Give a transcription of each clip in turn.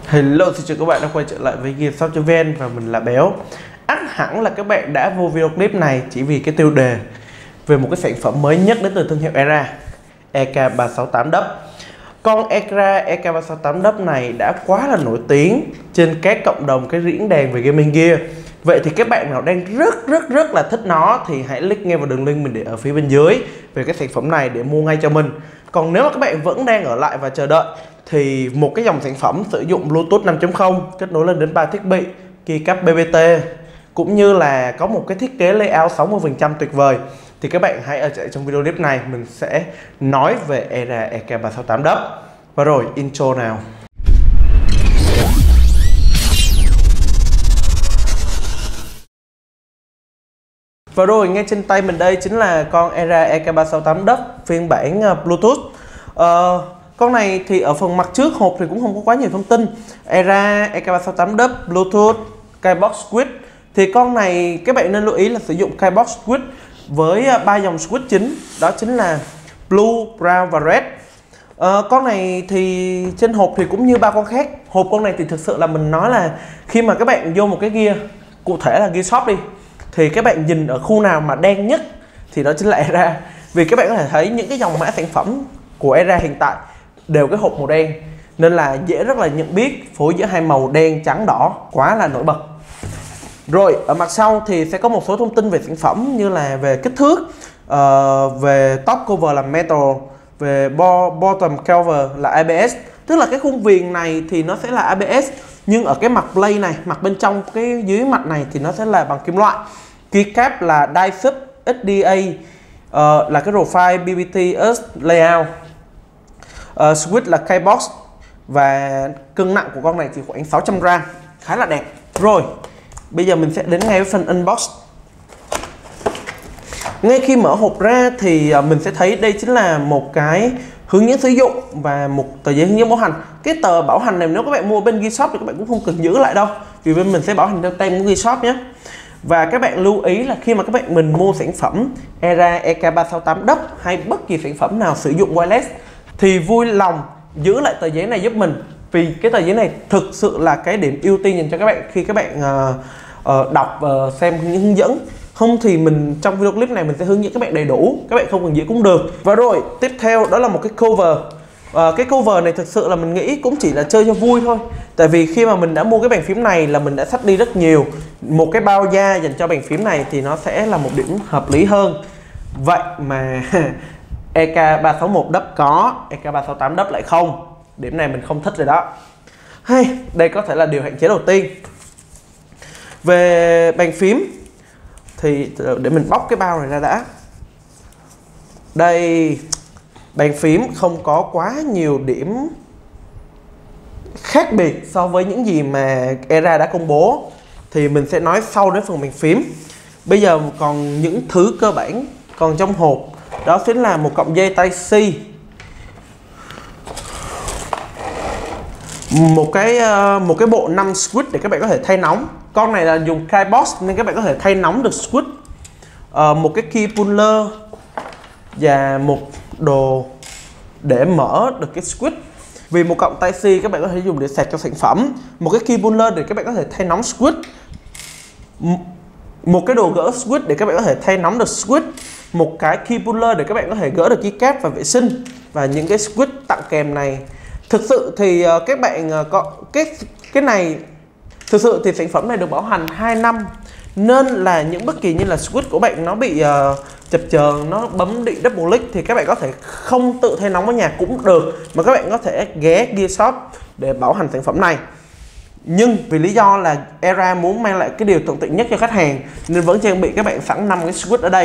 Hello, xin chào các bạn đã quay trở lại với GameShop.vn và mình là Béo. Ắt hẳn là các bạn đã vô video clip này chỉ vì cái tiêu đề về một cái sản phẩm mới nhất đến từ thương hiệu Era EK368W. Con Era EK368W này đã quá là nổi tiếng trên các cộng đồng cái diễn đàn về gaming gear. Vậy thì các bạn nào đang rất là thích nó thì hãy click ngay vào đường link mình để ở phía bên dưới về cái sản phẩm này để mua ngay cho mình. Còn nếu mà các bạn vẫn đang ở lại và chờ đợi thì một cái dòng sản phẩm sử dụng Bluetooth 5.0 kết nối lên đến 3 thiết bị, keycap BBT cũng như là có một cái thiết kế layout 60% tuyệt vời thì các bạn hãy ở trong video clip này mình sẽ nói về Era EK368W. Và rồi intro nào. Và rồi ngay trên tay mình đây chính là con Era EK368W phiên bản Bluetooth. Con này thì ở phần mặt trước hộp thì cũng không có quá nhiều thông tin. Era EK368W Bluetooth Keybox Switch. Thì con này các bạn nên lưu ý là sử dụng Keybox Switch với 3 dòng switch chính, đó chính là Blue, Brown và Red. Con này thì trên hộp thì cũng như ba con khác. Hộp con này thì thực sự là mình nói là khi mà các bạn vô một cái gear, cụ thể là gear shop đi, thì các bạn nhìn ở khu nào mà đen nhất thì đó chính là Era. Vì các bạn có thể thấy những cái dòng mã sản phẩm của Era hiện tại đều cái hộp màu đen nên là dễ rất là nhận biết phối giữa hai màu đen trắng đỏ, quá là nổi bật. Rồi ở mặt sau thì sẽ có một số thông tin về sản phẩm như là về kích thước, về top cover là metal, về bottom cover là ABS, tức là cái khung viền này thì nó sẽ là ABS nhưng ở cái mặt plate này, mặt bên trong cái dưới mặt này thì nó sẽ là bằng kim loại. Keycap là Dye-Sub SDA, là cái profile BBT layout. Switch là Keybox và cân nặng của con này thì khoảng 600g, khá là đẹp. Rồi bây giờ mình sẽ đến ngay với phần unbox. Ngay khi mở hộp ra thì mình sẽ thấy đây chính là một cái hướng dẫn sử dụng và một tờ giấy hướng dẫn bảo hành. Cái tờ bảo hành này nếu các bạn mua bên Gearshop thì các bạn cũng không cần giữ lại đâu, vì bên mình sẽ bảo hành theo tem của Gearshop nhé. Và các bạn lưu ý là khi mà các bạn mình mua sản phẩm Era EK368W hay bất kỳ sản phẩm nào sử dụng wireless thì vui lòng giữ lại tờ giấy này giúp mình, vì cái tờ giấy này thực sự là cái điểm ưu tiên dành cho các bạn khi các bạn đọc xem những hướng dẫn. Không thì mình trong video clip này mình sẽ hướng dẫn các bạn đầy đủ, các bạn không cần giữ cũng được. Và rồi tiếp theo đó là một cái cover. Cái cover này thực sự là mình nghĩ cũng chỉ là chơi cho vui thôi, tại vì khi mà mình đã mua cái bàn phím này là mình đã xách đi rất nhiều. Một cái bao da dành cho bàn phím này thì nó sẽ là một điểm hợp lý hơn. Vậy mà EK361W có, EK368W lại không. Điểm này mình không thích rồi đó. Hay, đây có thể là điều hạn chế đầu tiên. Về bàn phím thì để mình bóc cái bao này ra đã. Đây, bàn phím không có quá nhiều điểm khác biệt so với những gì mà Era đã công bố, thì mình sẽ nói sau đến phần bàn phím. Bây giờ còn những thứ cơ bản còn trong hộp, đó chính là một cọng dây Type-C, một cái bộ 5 switch để các bạn có thể thay nóng. Con này là dùng Keybox nên các bạn có thể thay nóng được switch, một cái key puller và một đồ để mở được cái switch. Vì một cọng Type-C các bạn có thể dùng để sạc cho sản phẩm, một cái key puller để các bạn có thể thay nóng switch, một cái đồ gỡ switch để các bạn có thể thay nóng được switch, một cái key puller để các bạn có thể gỡ được keycap và vệ sinh, và những cái switch tặng kèm này. Thực sự thì các bạn có cái này, thực sự thì sản phẩm này được bảo hành 2 năm nên là những bất kỳ như là switch của bạn nó bị chập chờn, nó bấm bị double click thì các bạn có thể không tự thay nóng ở nhà cũng được, mà các bạn có thể ghé Gearshop để bảo hành sản phẩm này. Nhưng vì lý do là Era muốn mang lại cái điều thuận tiện nhất cho khách hàng nên vẫn trang bị các bạn sẵn 5 cái switch ở đây.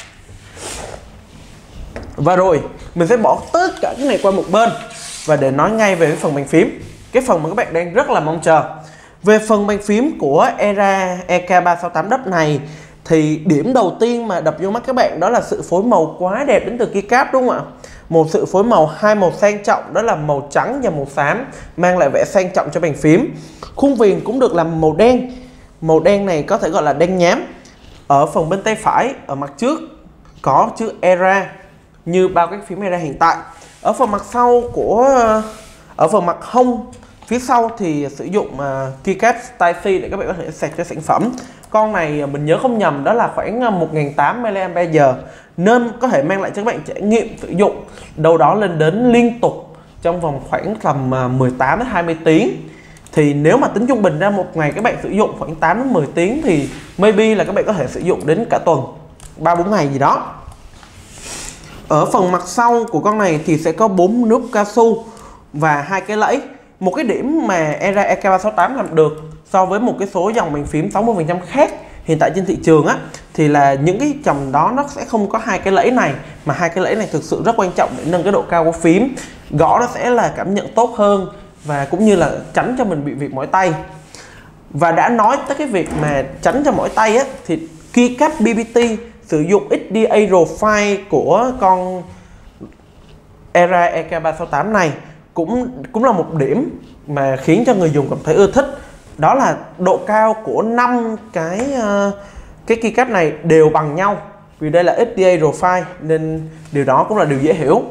Và rồi mình sẽ bỏ tất cả cái này qua một bên và để nói ngay về cái phần bàn phím, cái phần mà các bạn đang rất là mong chờ. Về phần bàn phím của Era EK368W này thì điểm đầu tiên mà đập vô mắt các bạn đó là sự phối màu quá đẹp đến từ keycap, đúng không ạ? Một sự phối màu hai màu sang trọng, đó là màu trắng và màu xám, mang lại vẻ sang trọng cho bàn phím. Khung viền cũng được làm màu đen. Màu đen này có thể gọi là đen nhám. Ở phần bên tay phải, ở mặt trước có chữ Era như bao các phím Era hiện tại. Ở phần mặt sau ở phần mặt hông Phía sau thì sử dụng keycap Type-C để các bạn có thể sạc cho sản phẩm. Con này mình nhớ không nhầm đó là khoảng 1800 mAh, nên có thể mang lại cho các bạn trải nghiệm sử dụng đâu đó lên đến liên tục trong vòng khoảng tầm 18 đến 20 tiếng. Thì nếu mà tính trung bình ra một ngày các bạn sử dụng khoảng 8 đến 10 tiếng thì maybe là các bạn có thể sử dụng đến cả tuần, 3-4 ngày gì đó. Ở phần mặt sau của con này thì sẽ có 4 nút cao su và 2 cái lẫy. Một cái điểm mà Era EK368 làm được so với một cái số dòng bàn phím 60% khác hiện tại trên thị trường á, thì là những cái chồng đó nó sẽ không có 2 cái lẫy này, mà 2 cái lẫy này thực sự rất quan trọng để nâng cái độ cao của phím. Gõ nó sẽ là cảm nhận tốt hơn và cũng như là tránh cho mình bị việc mỏi tay. Và đã nói tới cái việc mà tránh cho mỏi tay á, thì keycap BBT sử dụng XDA profile của con Era EK368 này cũng là một điểm mà khiến cho người dùng cảm thấy ưa thích. Đó là độ cao của 5 cái keycap này đều bằng nhau, vì đây là XDA profile nên điều đó cũng là điều dễ hiểu.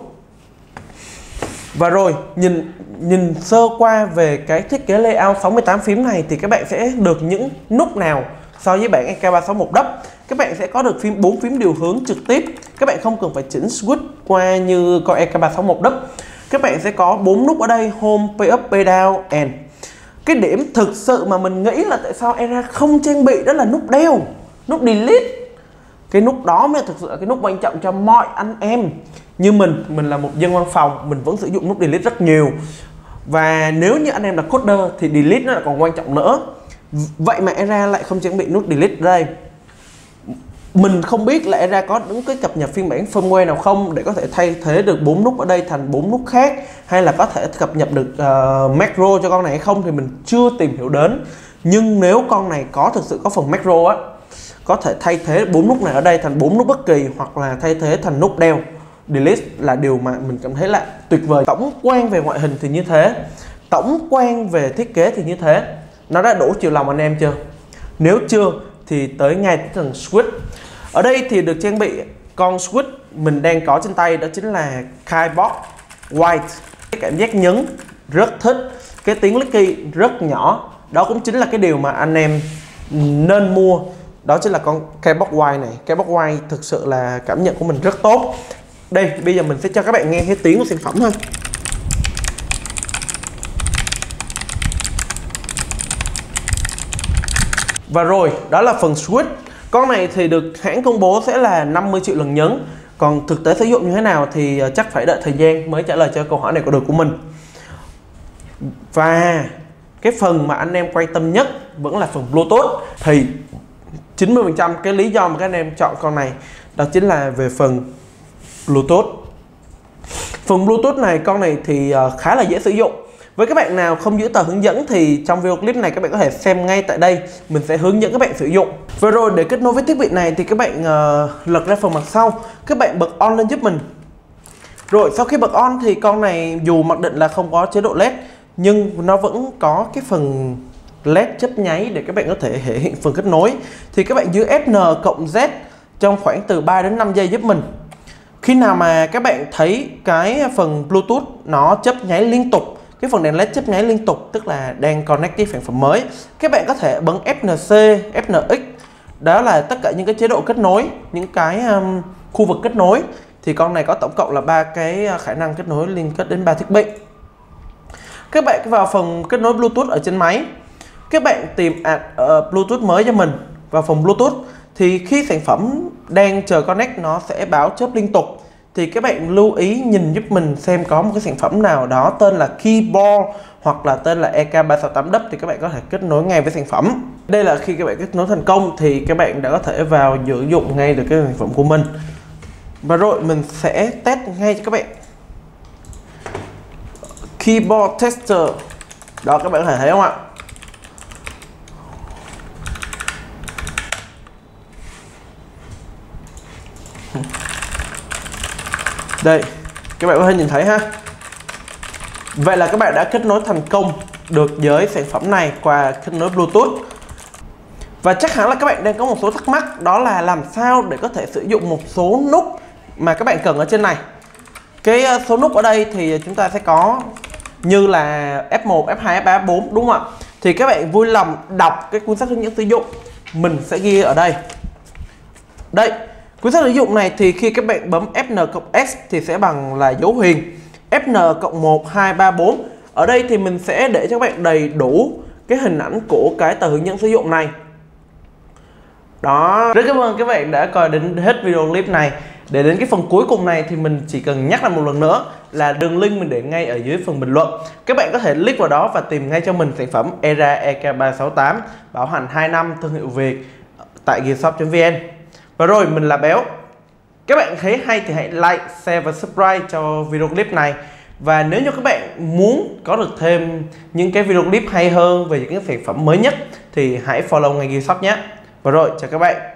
Và rồi nhìn sơ qua về cái thiết kế layout 68 phím này thì các bạn sẽ được những nút nào so với bản EK361 Dub. Các bạn sẽ có được 4 phím điều hướng trực tiếp, các bạn không cần phải chỉnh switch qua như con EK361 Dub. Các bạn sẽ có 4 nút ở đây: Home, Pay Up, Pay Down, and. Cái điểm thực sự mà mình nghĩ là tại sao Era không trang bị đó là nút đeo, nút Delete. Cái nút đó mới thực sự là cái nút quan trọng cho mọi anh em. Như mình là một dân văn phòng, mình vẫn sử dụng nút Delete rất nhiều. Và nếu như anh em là coder thì Delete nó lại còn quan trọng nữa. Vậy mà Era lại không trang bị nút Delete ở đây. Mình không biết là Era có những cái cập nhật phiên bản firmware nào không để có thể thay thế được 4 nút ở đây thành 4 nút khác, hay là có thể cập nhật được macro cho con này hay không thì mình chưa tìm hiểu đến. Nhưng nếu con này có thực sự có phần macro á, có thể thay thế 4 nút này ở đây thành 4 nút bất kỳ, hoặc là thay thế thành nút đeo Delete, là điều mà mình cảm thấy là tuyệt vời. Tổng quan về ngoại hình thì như thế, tổng quan về thiết kế thì như thế. Nó đã đủ chiều lòng anh em chưa? Nếu chưa thì tới ngay phần switch. Ở đây thì được trang bị con switch mình đang có trên tay, đó chính là Keyboard White. Cái cảm giác nhấn rất thích, cái tiếng clicky rất nhỏ. Đó cũng chính là cái điều mà anh em nên mua, đó chính là con Keyboard White này. Keyboard White thực sự là cảm nhận của mình rất tốt. Đây, bây giờ mình sẽ cho các bạn nghe thấy tiếng của sản phẩm ha. Và rồi, đó là phần switch. Con này thì được hãng công bố sẽ là 50 triệu lần nhấn. Còn thực tế sử dụng như thế nào thì chắc phải đợi thời gian mới trả lời cho câu hỏi này của mình. Và cái phần mà anh em quan tâm nhất vẫn là phần Bluetooth. Thì 90% cái lý do mà các anh em chọn con này đó chính là về phần Bluetooth. Phần Bluetooth này, con này thì khá là dễ sử dụng. Với các bạn nào không giữ tờ hướng dẫn thì trong video clip này các bạn có thể xem ngay tại đây. Mình sẽ hướng dẫn các bạn sử dụng. Và rồi để kết nối với thiết bị này thì các bạn lật ra phần mặt sau, các bạn bật on lên giúp mình. Rồi sau khi bật on thì con này dù mặc định là không có chế độ LED, nhưng nó vẫn có cái phần LED chớp nháy để các bạn có thể thể hiện phần kết nối. Thì các bạn giữ Fn cộng Z trong khoảng từ 3 đến 5 giây giúp mình. Khi nào mà các bạn thấy cái phần Bluetooth nó chớp nháy liên tục, cái phần đèn LED chớp nháy liên tục, tức là đang connect với sản phẩm mới, các bạn có thể bấm FNC, FNX. Đó là tất cả những cái chế độ kết nối, những cái khu vực kết nối. Thì con này có tổng cộng là 3 cái khả năng kết nối liên kết đến 3 thiết bị. Các bạn vào phần kết nối Bluetooth ở trên máy, các bạn tìm add Bluetooth mới cho mình. Vào phòng Bluetooth thì khi sản phẩm đang chờ connect nó sẽ báo chớp liên tục. Thì các bạn lưu ý nhìn giúp mình xem có một cái sản phẩm nào đó tên là Keyboard hoặc là tên là EK368 Dub thì các bạn có thể kết nối ngay với sản phẩm. Đây là khi các bạn kết nối thành công thì các bạn đã có thể vào sử dụng ngay được cái sản phẩm của mình. Và rồi mình sẽ test ngay cho các bạn. Keyboard Tester. Đó, các bạn có thể thấy không ạ? Đây, các bạn có thể nhìn thấy ha. Vậy là các bạn đã kết nối thành công được với sản phẩm này qua kết nối Bluetooth. Và chắc hẳn là các bạn đang có một số thắc mắc, đó là làm sao để có thể sử dụng một số nút mà các bạn cần ở trên này. Cái số nút ở đây thì chúng ta sẽ có như là F1, F2, F3, F4 đúng không ạ? Thì các bạn vui lòng đọc cái cuốn sách hướng dẫn sử dụng mình sẽ ghi ở đây. Đây, cuốn sách sử dụng này thì khi các bạn bấm Fn cộng S thì sẽ bằng là dấu huyền Fn cộng 1, 2, 3, 4. Ở đây thì mình sẽ để cho các bạn đầy đủ cái hình ảnh của cái tờ hướng dẫn sử dụng này. Đó, rất cảm ơn các bạn đã coi đến hết video clip này. Để đến cái phần cuối cùng này thì mình chỉ cần nhắc lại một lần nữa là đường link mình để ngay ở dưới phần bình luận. Các bạn có thể click vào đó và tìm ngay cho mình sản phẩm ERA EK368 bảo hành 2 năm thương hiệu Việt tại gearshop.vn. Và rồi, mình là Béo. Các bạn thấy hay thì hãy like, share và subscribe cho video clip này. Và nếu như các bạn muốn có được thêm những cái video clip hay hơn về những cái sản phẩm mới nhất thì hãy follow ngay Gearshop nhé. Và rồi, chào các bạn.